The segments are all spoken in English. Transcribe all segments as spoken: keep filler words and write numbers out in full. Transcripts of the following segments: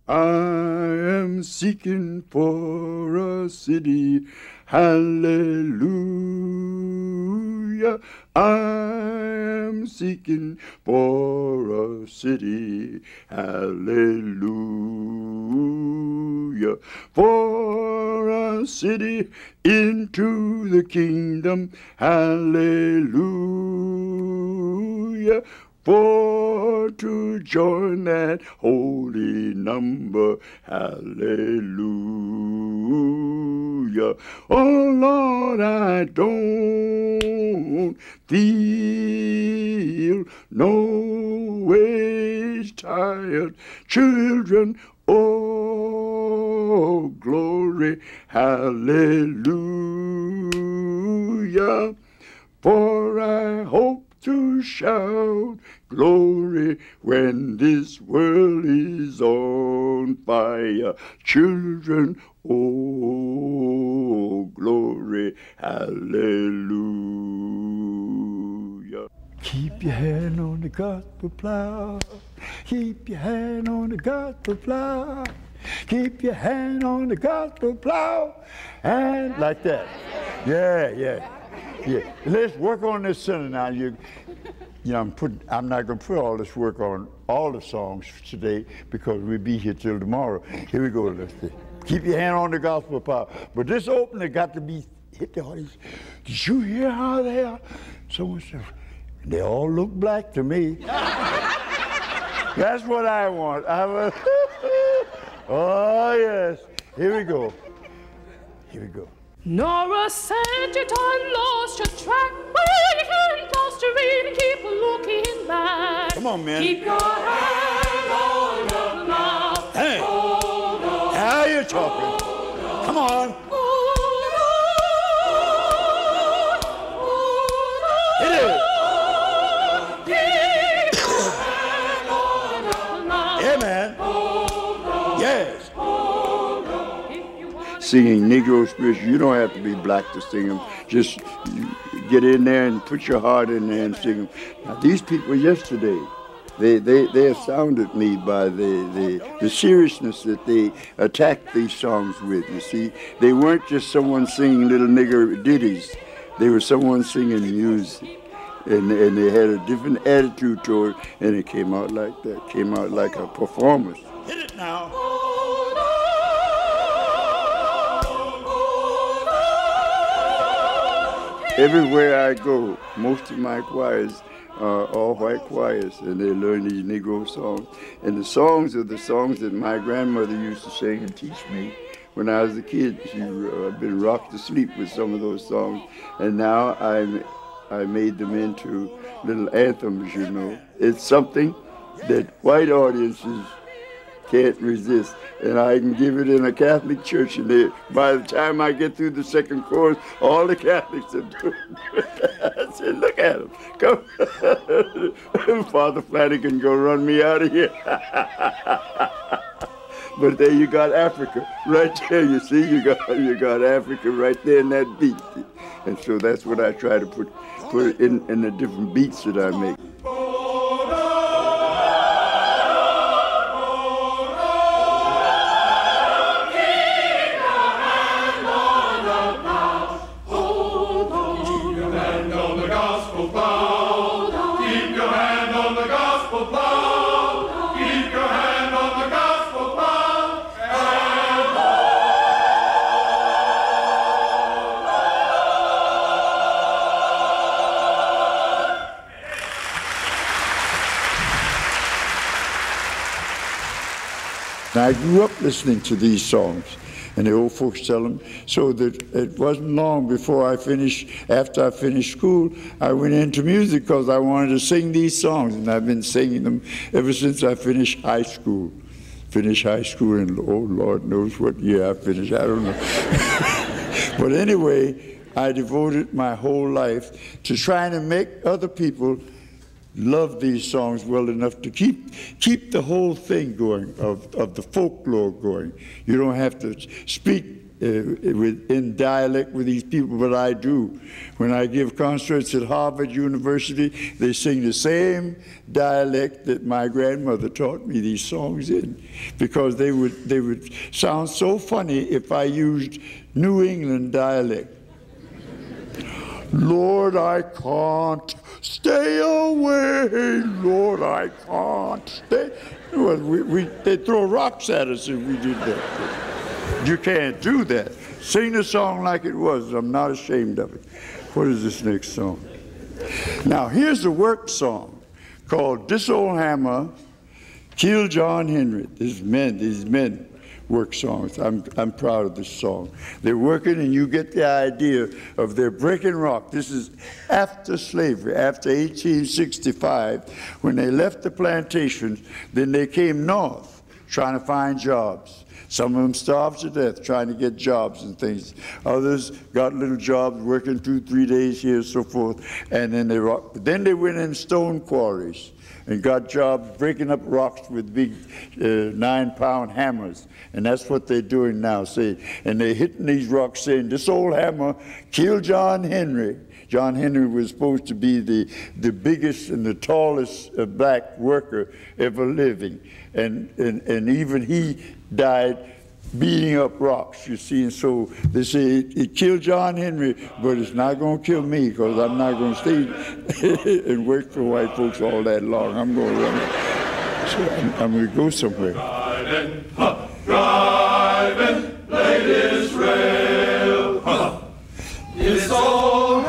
I am seeking for a city. Hallelujah. I am seeking for a city. Hallelujah. For a city into the kingdom. Hallelujah. For to join that holy number. Hallelujah. Oh Lord, I don't feel no ways tired. Children, oh glory, hallelujah. For I hope to shout glory when this world is on fire. Children, oh glory, hallelujah. Keep your hand on the gospel plow. Keep your hand on the gospel plow. Keep your hand on the gospel plow. And like that. Yeah, yeah. Yeah, let's work on this center now. You, you know, I'm put. I'm not going to put all this work on all the songs today because we'll be here till tomorrow. Here we go. Let's see. Keep your hand on the gospel power. But this opener got to be hit the audience. Did you hear how they are? Someone said, they all look black to me. That's what I want. I want. Oh yes. Here we go. Here we go. Nora said you time lost your track. Well, you can't lost your read and keep looking back. Come on, man. Keep your hand on the mouth. Hey. Hold on. How you talking? Hold on. Come on. Hold on. Hold on. Hit it. Keep your hand on the mouth. Yeah, man. Hold on. Yes. Singing Negro spiritual, you don't have to be black to sing them. Just get in there and put your heart in there and sing them. Now, these people yesterday, they, they, they astounded me by the, the, the seriousness that they attacked these songs with. You see, they weren't just someone singing little nigger ditties. They were someone singing music. And, and they had a different attitude toward it, and it came out like that. Came out like a performance. Hit it now. Everywhere I go, most of my choirs are all white choirs, and they learn these Negro songs. And the songs are the songs that my grandmother used to sing and teach me when I was a kid. She uh, been rocked to sleep with some of those songs, and now I I made them into little anthems. You know, it's something that white audiences can't resist, and I can give it in a Catholic church, and they, by the time I get through the second chorus, all the Catholics are doing it. I said, look at him, come. Father Flanagan go run me out of here. But there you got Africa, right there, you see, you got, you got Africa right there in that beat. And so that's what I try to put, put in, in the different beats that I make. Now, I grew up listening to these songs, and the old folks tell them, so that it wasn't long before I finished, after I finished school, I went into music because I wanted to sing these songs, and I've been singing them ever since I finished high school. Finished high school, and oh, Lord knows what year I finished, I don't know. But anyway, I devoted my whole life to trying to make other people love these songs well enough to keep keep the whole thing going, of, of the folklore going. You don't have to speak uh, with, in dialect with these people, but I do. When I give concerts at Harvard University, they sing the same dialect that my grandmother taught me these songs in, because they would, they would sound so funny if I used New England dialect. Lord, I can't stay away. Lord, I can't stay. Well, we, we, they'd throw rocks at us if we did that. You can't do that. Sing the song like it was. I'm not ashamed of it. What is this next song? Now, here's a work song called This Old Hammer Killed John Henry. These men, these men. Work songs. I'm, I'm proud of this song. They're working, and you get the idea of their breaking rock. This is after slavery, after eighteen sixty-five, when they left the plantations. Then they came north trying to find jobs. Some of them starved to death trying to get jobs and things. Others got little jobs working two, three days here, so forth. And then they rock. Then they went in stone quarries and got jobs breaking up rocks with big uh, nine-pound hammers. And that's what they're doing now, see. And they're hitting these rocks saying, this old hammer killed John Henry. John Henry was supposed to be the, the biggest and the tallest uh, black worker ever living. And, and, and even he died beating up rocks, you see. And so they say it, it killed John Henry, but it's not going to kill me, because I'm not going to stay and work for white folks all that long. I'm going to run. So I'm, I'm going to go somewhere. Driving, huh, driving, ladies rail, huh, it's all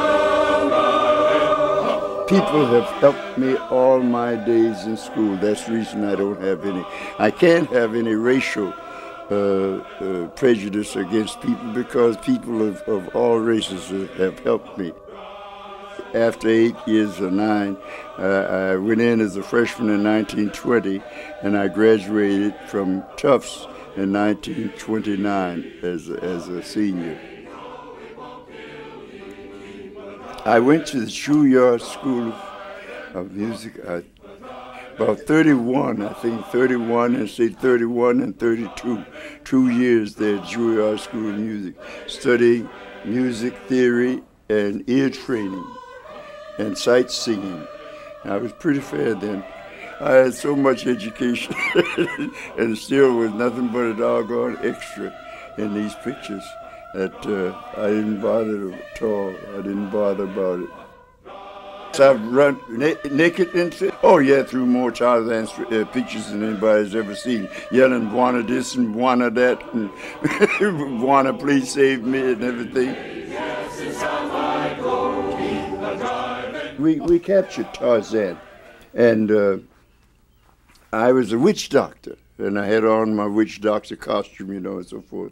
hammer. People have helped me all my days in school. That's the reason I don't have any. I can't have any racial Uh, uh, prejudice against people, because people of, of all races have helped me. After eight years or nine, uh, I went in as a freshman in nineteen twenty, and I graduated from Tufts in nineteen twenty-nine as a, as a senior. I went to the Juilliard School of Music. I, About thirty-one, I think thirty-one, and say thirty-one and thirty-two, two years there at Juilliard School of Music, studying music theory and ear training and sight singing. I was pretty fair then. I had so much education and still was nothing but a doggone extra in these pictures that uh, I didn't bother at all. I didn't bother about it. So I've run na naked into, oh yeah, through more Tarzan uh, pictures than anybody's ever seen. Yelling, wanna this and wanna that, and wanna please save me and everything. We, we captured Tarzan, and uh, I was a witch doctor, and I had on my witch doctor costume, you know, and so forth.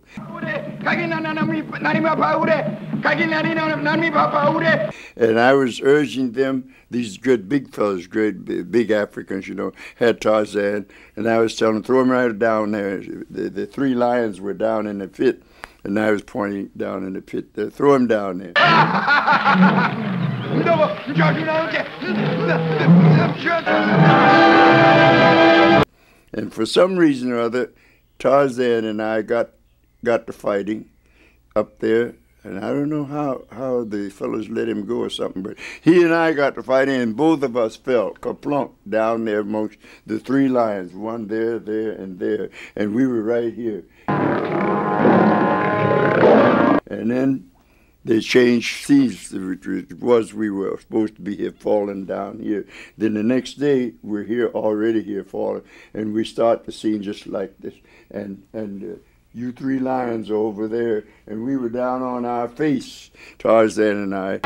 And I was urging them, these good big fellas, great big, big Africans, you know, had Tarzan, and I was telling them, throw him right down there. The, the three lions were down in the pit, and I was pointing down in the pit there. Throw him down there. And for some reason or other, Tarzan and I got got to fighting up there, and I don't know how, how the fellas let him go or something, but he and I got to fighting, and both of us fell kaplunk down there amongst the three lions, one there, there, and there, and we were right here. And then they changed scenes. It was we were supposed to be here, falling down here. Then the next day, we're here, already here, falling, and we start the scene just like this. And and uh, you three lions are over there, and we were down on our face, Tarzan and I.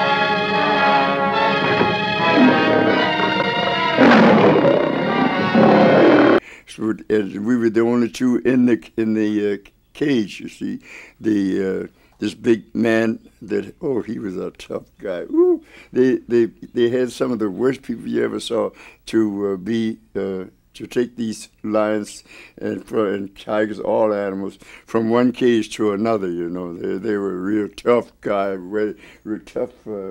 So and we were the only two in the in the uh, cage. You see, the. Uh, This big man that, oh, he was a tough guy. Ooh, they, they, they had some of the worst people you ever saw to uh, be, uh, to take these lions and, and tigers, all animals, from one cage to another, you know. They, they were a real tough guy, very, real tough uh,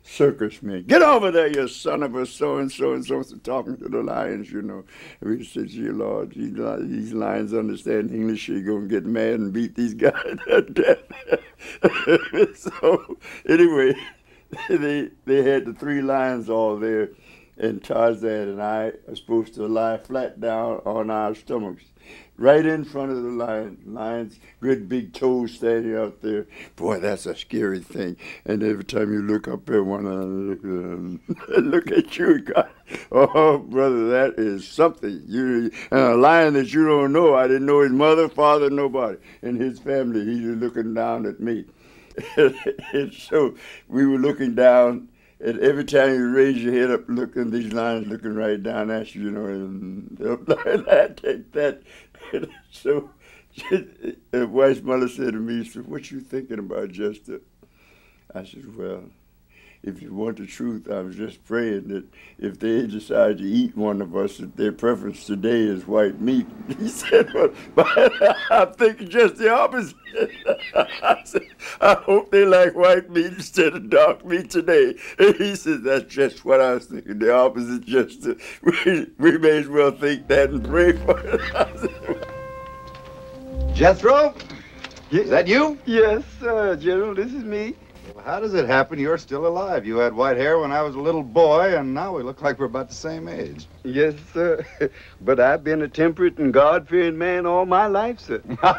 circus man. Get over there, you son of a so-and-so and so, talking to the lions, you know. And we said, gee, Lord, these, these lions understand English. You're going to get mad and beat these guys to death. So, anyway, they, they had the three lions all there, and Tarzan and I are supposed to lie flat down on our stomachs, right in front of the lion. Lions, great big toes standing out there. Boy, that's a scary thing. And every time you look up at one of them, look at you, God. Oh, brother, that is something. You and a lion that you don't know. I didn't know his mother, father, nobody in his family. He's just looking down at me. And so we were looking down. And every time you raise your head up, looking, these lions looking right down at you, you know, and I take that. And so, the wife's mother said to me, she said, what you thinking about, Jester? I said, well, if you want the truth, I was just praying that if they decide to eat one of us, that their preference today is white meat. He said, well, but I'm thinking just the opposite. I said, I hope they like white meat instead of dark meat today. And he said, that's just what I was thinking, the opposite, just to, we, we may as well think that and pray for it. I said, Jethro? Is that you? yes, sir, General, this is me. Well, how does it happen you're still alive? You had white hair when I was a little boy, and now we look like we're about the same age. Yes, sir. But I've been a temperate and God-fearing man all my life, sir.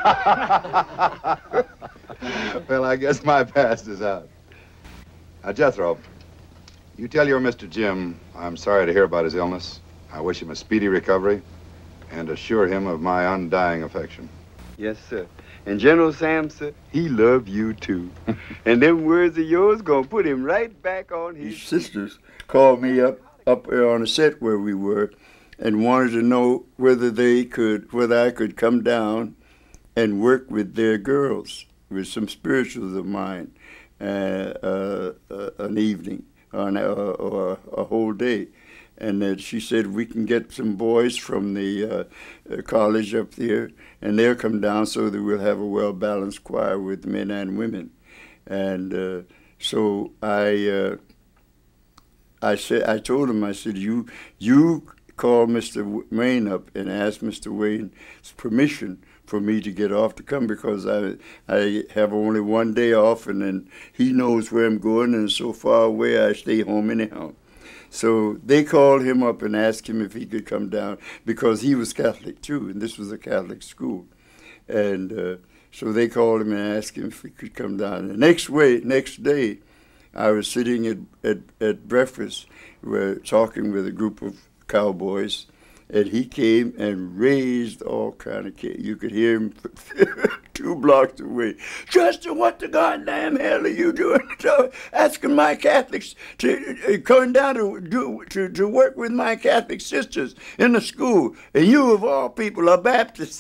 Well, I guess my past is out. Now, Jethro, you tell your Mister Jim I'm sorry to hear about his illness. I wish him a speedy recovery and assure him of my undying affection. Yes, sir. And General Sam, sir, he loved you, too. And them words of yours gonna put him right back on his... His sisters called me up, up there on the set where we were and wanted to know whether they could, whether I could come down and work with their girls, with some spirituals of mine, uh, uh, uh, an evening or, an, uh, or a whole day. And that she said, we can get some boys from the uh, uh, college up there, and they'll come down so that we'll have a well-balanced choir with men and women. And uh, so I, uh, I said, I told him, I said, you, you call Mister Wayne up and ask Mister Wayne's permission for me to get off to come, because I, I have only one day off, and then he knows where I'm going, and so far away I stay home anyhow. So they called him up and asked him if he could come down, because he was Catholic too, and this was a Catholic school. And uh, so they called him and asked him if he could come down. The next way, next day, I was sitting at, at, at breakfast, we're talking with a group of cowboys, and he came and raised all kind of kids. You could hear him two blocks away. Justin, what the goddamn hell are you doing? Asking my Catholics to uh, come down to do to, to work with my Catholic sisters in the school, and you of all people are Baptists.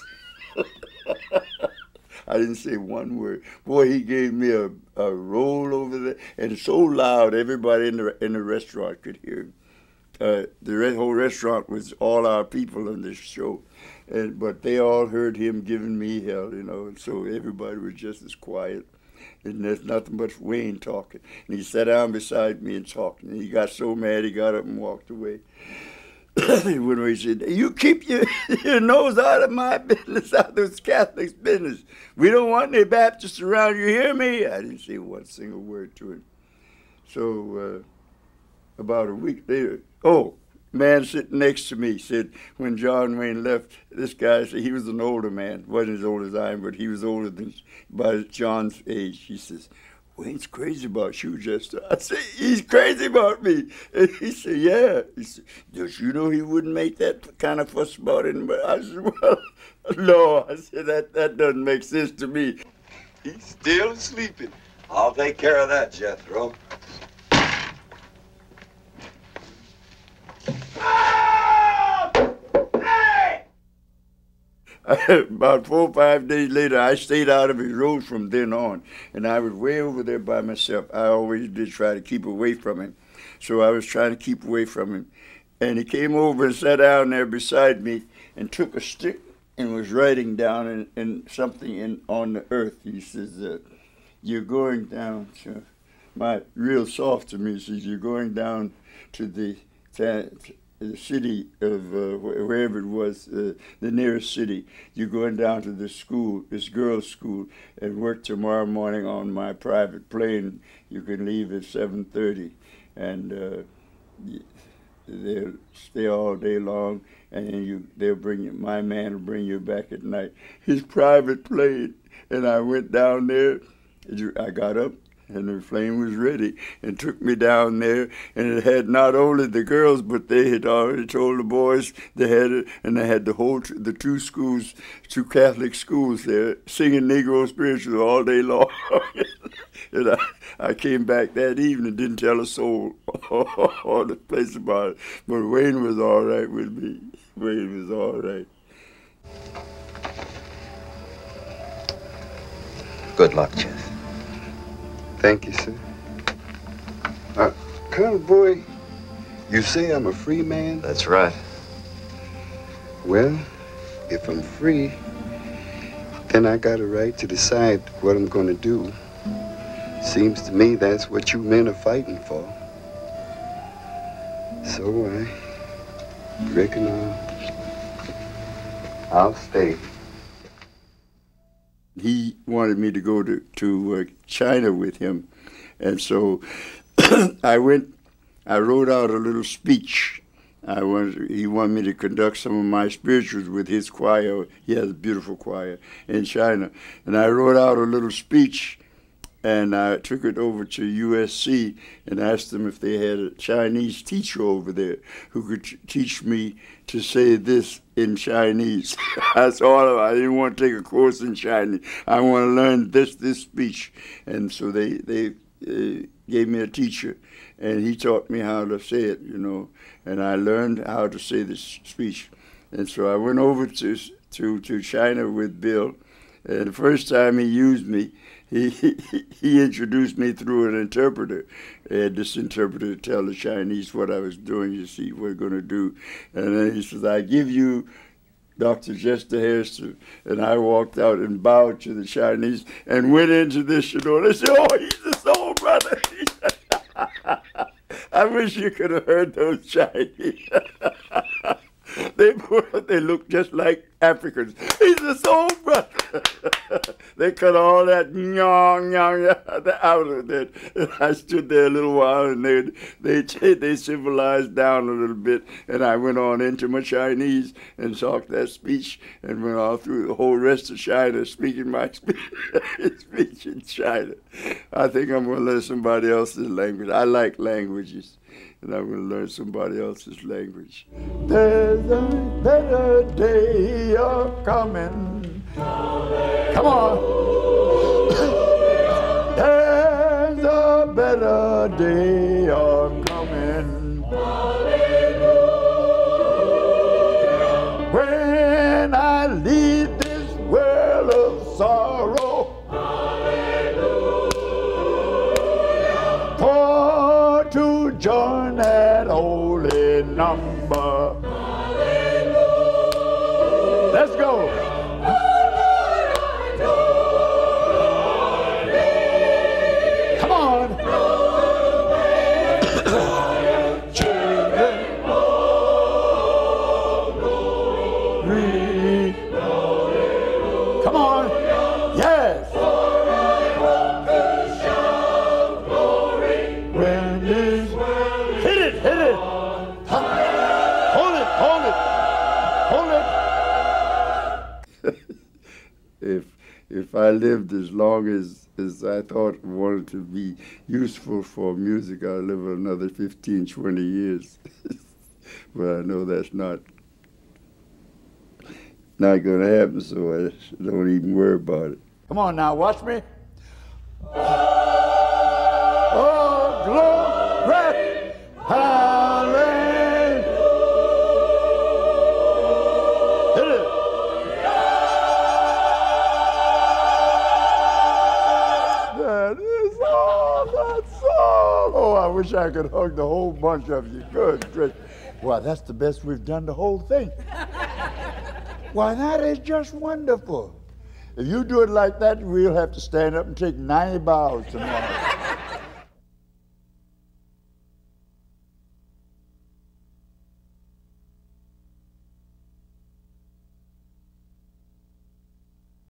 I didn't say one word. Boy, he gave me a, a roll over there, and so loud everybody in the in the restaurant could hear him. Uh, the re whole restaurant was all our people on this show, and but they all heard him giving me hell, you know, and so everybody was just as quiet. And there's nothing but Wayne talking. And he sat down beside me and talked. And he got so mad he got up and walked away. He went away and said, you keep your, your nose out of my business, out of those Catholics' business. We don't want any Baptists around, you hear me? I didn't say one single word to him. So uh, about a week later, oh, man sitting next to me said, when John Wayne left, this guy said, he was an older man, wasn't as old as I am, but he was older than, by John's age. He says, Wayne's crazy about you, Jester. I said, he's crazy about me. And he said, yeah. He said, don't you know he wouldn't make that kind of fuss about it? But I said, well, no. I said, that, that doesn't make sense to me. He's still sleeping. I'll take care of that, Jethro. About four or five days later, I stayed out of his road from then on, and I was way over there by myself. I always did try to keep away from him, so I was trying to keep away from him. And he came over and sat down there beside me and took a stick and was writing down in, in something in, on the earth. He says, uh, you're going down to my real soft to me. She says, you're going down to the, the city of uh, wherever it was, uh, the nearest city. You're going down to this school, this girls' school, and work tomorrow morning on my private plane. You can leave at seven thirty, and uh, they'll stay all day long, and then you, they'll bring you, my man will bring you back at night. His private plane, and I went down there. I got up, and the plane was ready, and took me down there, and it had not only the girls, but they had already told the boys they had it, and they had the whole, the two schools, two Catholic schools there, singing Negro spirituals all day long. And I, I came back that evening, didn't tell a soul all the place about it, but Wayne was all right with me. Wayne was all right. Good luck, Jeff. Thank you, sir. Uh, Colonel Boy, you say I'm a free man? That's right. Well, if I'm free, then I got a right to decide what I'm going to do. Seems to me that's what you men are fighting for. So I reckon I'll, I'll stay. He wanted me to go to, to uh, China with him. And so I went, I wrote out a little speech. I wanted, he wanted me to conduct some of my spirituals with his choir. He has a beautiful choir in China. And I wrote out a little speech, and I took it over to U S C and asked them if they had a Chinese teacher over there who could teach me to say this in Chinese. That's all. I didn't want to take a course in Chinese. I want to learn this this speech. And so they they uh, gave me a teacher, and he taught me how to say it, you know. And I learned how to say this speech. And so I went over to to to China with Bill, and the first time he used me, He, he, he introduced me through an interpreter. And this interpreter tell the Chinese what I was doing, you see, what we're going to do. And then he says, I give you Doctor Jester Hairston. And I walked out and bowed to the Chinese and went into this, you know. They said, oh, he's the soul brother. I wish you could have heard those Chinese. They, they look just like Africans. He's a soul brother. They cut all that nyong nyong out of it. And I stood there a little while, and they they they civilized down a little bit. And I went on into my Chinese and talked that speech, and went all through the whole rest of China speaking my speech in China. I think I'm going to learn somebody else's language. I like languages. And I'm going to learn somebody else's language. There's a better day a-coming. Come on. There's a better day a-coming. When I leave this world of sorrow. For to join that holy number. Hallelujah. Let's go. Come on. Come on. Yes. If if I lived as long as, as I thought I wanted to be useful for music, I'll live another fifteen, twenty years. But I know that's not not going to happen, so I don't even worry about it. Come on now, watch me. Oh, glory, hallelujah. Hit it. That is all, that's all. Oh, I wish I could hug the whole bunch of you. Good, good. Well, that's the best we've done the whole thing. Why, that is just wonderful. If you do it like that, we'll have to stand up and take ninety bows tomorrow.